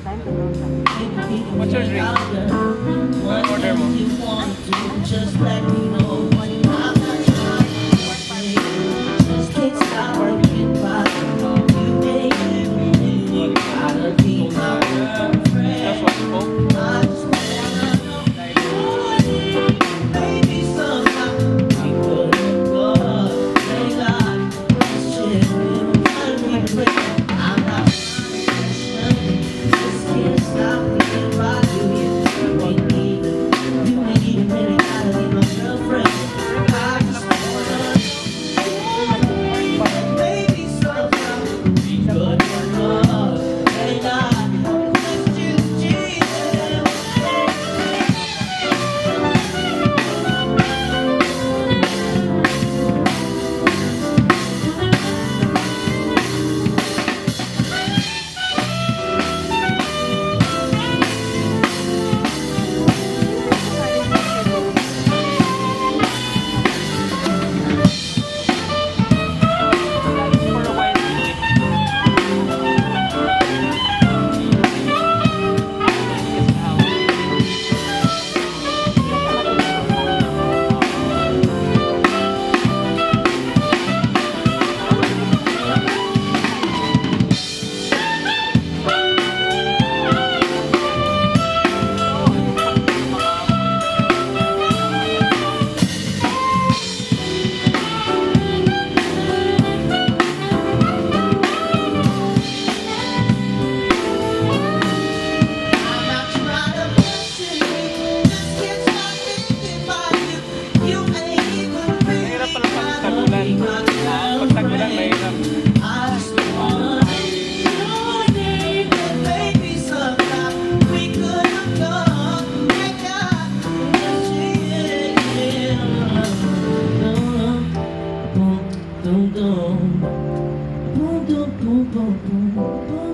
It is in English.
What's your drink? Order mo. Just let me know. I'm not trying to just can't stop worrying about you, baby. Gotta be my girlfriend. That's what's spoke. I just wanna know, baby, somehow we could hook up. Thank God, this shit will finally break. I'm not trying to just can't stop thinking about you. You ain't even really gotta be my girlfriend. I just wanna know, baby, somehow we could hook up. Thank God, bless you, Jesus. For a while, I'm not trying to question you, just can't stop thinking about you. You ain't even really mahirap pala pag gotta tagulan. be my Pag tagulan, mahirap. girlfriend. I just wanna know, baby, somehow we could hook up. Thank God, yes, yeah. Boom, boom, boom, boom, boom, boom, boom, boom.